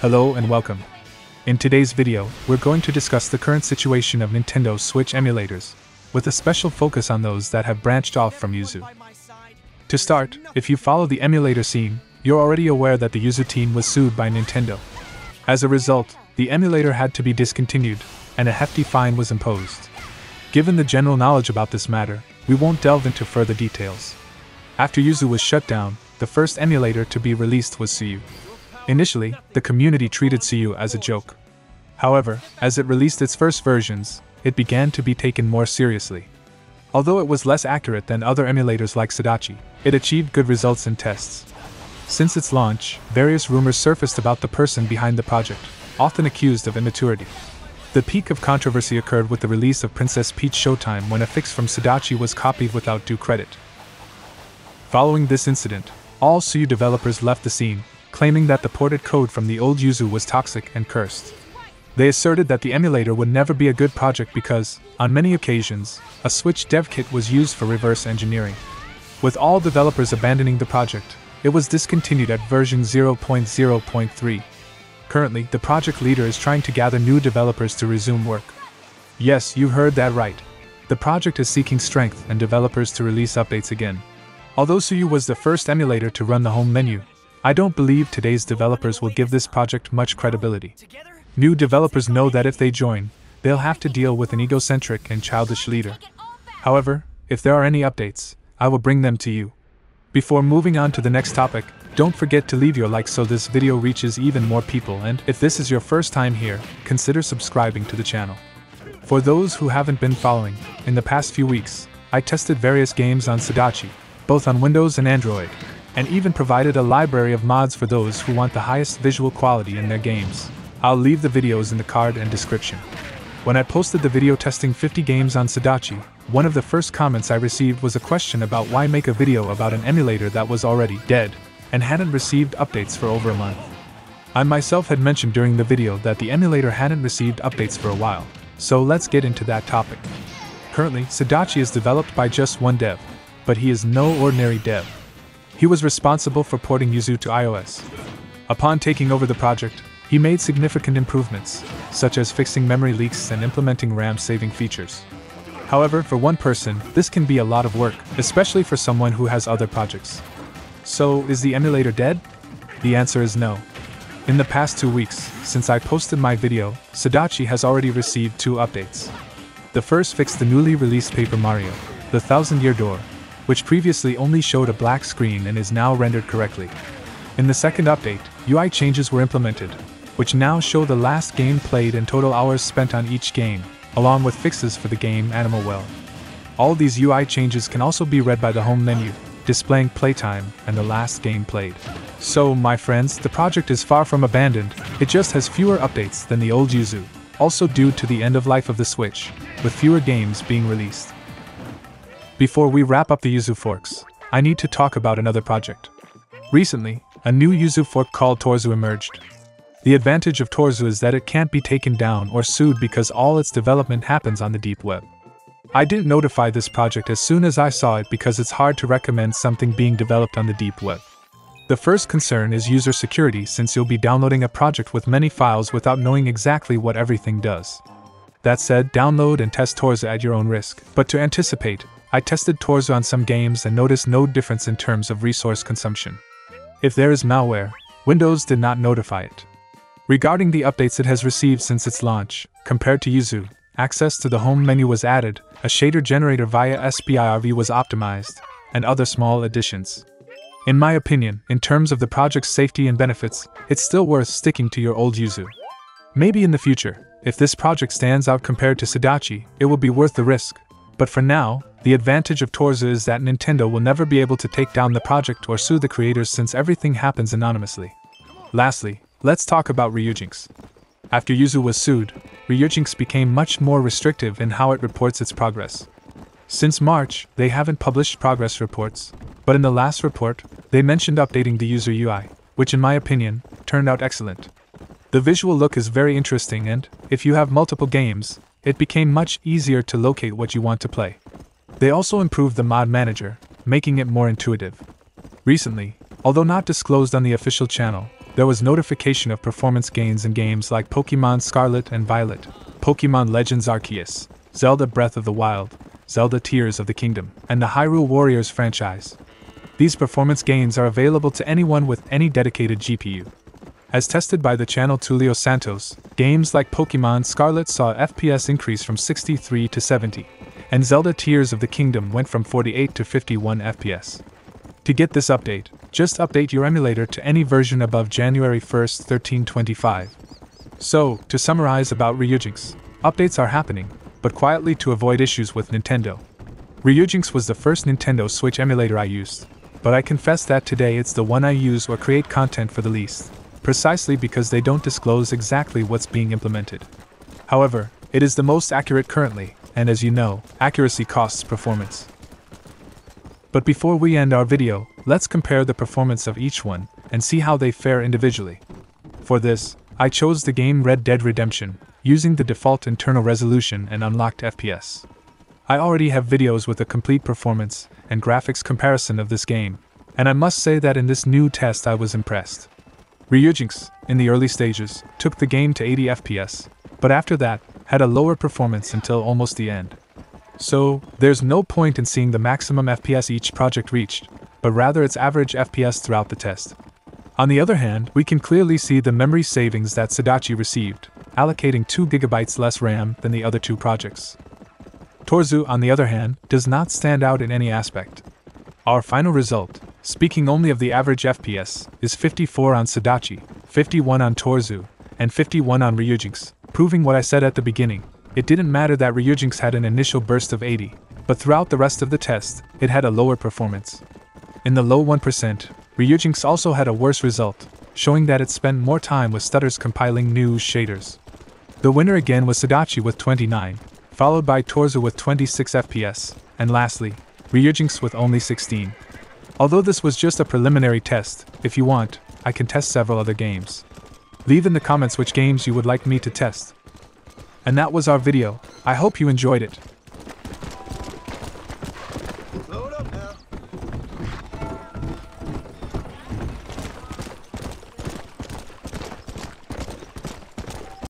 Hello and welcome. In today's video, we're going to discuss the current situation of Nintendo Switch emulators, with a special focus on those that have branched off from Yuzu. To start, if you follow the emulator scene, you're already aware that the Yuzu team was sued by Nintendo. As a result, the emulator had to be discontinued, and a hefty fine was imposed. Given the general knowledge about this matter, we won't delve into further details. After Yuzu was shut down, the first emulator to be released was Suyu. Initially, the community treated Suyu as a joke. However, as it released its first versions, it began to be taken more seriously. Although it was less accurate than other emulators like Sadachi, it achieved good results in tests. Since its launch, various rumors surfaced about the person behind the project, often accused of immaturity. The peak of controversy occurred with the release of Princess Peach Showtime when a fix from Sadachi was copied without due credit. Following this incident, all Suyu developers left the scene, claiming that the ported code from the old Yuzu was toxic and cursed. They asserted that the emulator would never be a good project because, on many occasions, a Switch dev kit was used for reverse engineering. With all developers abandoning the project, it was discontinued at version 0.0.3. Currently, the project leader is trying to gather new developers to resume work. Yes, you heard that right. The project is seeking strength and developers to release updates again. Although Suyu was the first emulator to run the home menu, I don't believe today's developers will give this project much credibility. New developers know that if they join, they'll have to deal with an egocentric and childish leader. However, if there are any updates, I will bring them to you. Before moving on to the next topic, don't forget to leave your like so this video reaches even more people, and if this is your first time here, consider subscribing to the channel. For those who haven't been following, in the past few weeks, I tested various games on Sadachi, both on Windows and Android, and even provided a library of mods for those who want the highest visual quality in their games. I'll leave the videos in the card and description. When I posted the video testing 50 games on Sadachi, one of the first comments I received was a question about why make a video about an emulator that was already dead, and hadn't received updates for over a month. I myself had mentioned during the video that the emulator hadn't received updates for a while, so let's get into that topic. Currently, Sadachi is developed by just one dev, but he is no ordinary dev. He was responsible for porting Yuzu to iOS. Upon taking over the project, he made significant improvements, such as fixing memory leaks and implementing RAM-saving features. However, for one person, this can be a lot of work, especially for someone who has other projects. So, is the emulator dead? The answer is no. In the past 2 weeks, since I posted my video, Sadachi has already received 2 updates. The first fixed the newly released Paper Mario, the Thousand-Year Door, which previously only showed a black screen and is now rendered correctly. In the second update, UI changes were implemented, which now show the last game played and total hours spent on each game, along with fixes for the game Animal Well. All these UI changes can also be read by the home menu, displaying playtime and the last game played. So, my friends, the project is far from abandoned, it just has fewer updates than the old Yuzu, also due to the end of life of the Switch, with fewer games being released. Before we wrap up the Yuzu forks, I need to talk about another project. Recently, a new Yuzu fork called Torzu emerged. The advantage of Torzu is that it can't be taken down or sued because all its development happens on the deep web. I didn't notify this project as soon as I saw it because it's hard to recommend something being developed on the deep web. The first concern is user security, since you'll be downloading a project with many files without knowing exactly what everything does. That said, download and test Torzu at your own risk, but to anticipate, I tested Torzu on some games and noticed no difference in terms of resource consumption. If there is malware, Windows did not notify it. Regarding the updates it has received since its launch, compared to Yuzu, access to the home menu was added, a shader generator via SPIRV was optimized, and other small additions. In my opinion, in terms of the project's safety and benefits, it's still worth sticking to your old Yuzu. Maybe in the future, if this project stands out compared to Sadachi, it will be worth the risk. But for now, the advantage of Torzu is that Nintendo will never be able to take down the project or sue the creators since everything happens anonymously. Lastly, let's talk about Ryujinx. After Yuzu was sued, Ryujinx became much more restrictive in how it reports its progress. Since March, they haven't published progress reports, but in the last report, they mentioned updating the user UI, which in my opinion, turned out excellent. The visual look is very interesting and, if you have multiple games, it became much easier to locate what you want to play. They also improved the mod manager, making it more intuitive. Recently, although not disclosed on the official channel, there was notification of performance gains in games like Pokémon Scarlet and Violet, Pokémon Legends Arceus, Zelda Breath of the Wild, Zelda Tears of the Kingdom, and the Hyrule Warriors franchise. These performance gains are available to anyone with any dedicated GPU. As tested by the channel Tulio Santos, games like Pokémon Scarlet saw FPS increase from 63 to 70, and Zelda Tears of the Kingdom went from 48 to 51 FPS. To get this update, just update your emulator to any version above January 1st, 1325. So, to summarize about Ryujinx, updates are happening, but quietly to avoid issues with Nintendo. Ryujinx was the first Nintendo Switch emulator I used, but I confess that today it's the one I use or create content for the least, precisely because they don't disclose exactly what's being implemented. However, it is the most accurate currently, and as you know, accuracy costs performance. But before we end our video, let's compare the performance of each one and see how they fare individually. For this, I chose the game Red Dead Redemption, using the default internal resolution and unlocked FPS. I already have videos with a complete performance and graphics comparison of this game, and I must say that in this new test I was impressed. Ryujinx, in the early stages, took the game to 80 FPS, but after that, had a lower performance until almost the end. So, there's no point in seeing the maximum FPS each project reached, but rather its average FPS throughout the test. On the other hand, we can clearly see the memory savings that Sadachi received, allocating 2 GB less RAM than the other two projects. Torzu, on the other hand, does not stand out in any aspect. Our final result, speaking only of the average FPS, is 54 on Sadachi, 51 on Torzu, and 51 on Ryujinx, proving what I said at the beginning. It didn't matter that Ryujinx had an initial burst of 80, but throughout the rest of the test, it had a lower performance. In the low 1%, Ryujinx also had a worse result, showing that it spent more time with stutters compiling new shaders. The winner again was Sadachi with 29, followed by Torzu with 26 FPS, and lastly, Ryujinx with only 16. Although this was just a preliminary test, if you want, I can test several other games. Leave in the comments which games you would like me to test. And that was our video. I hope you enjoyed it.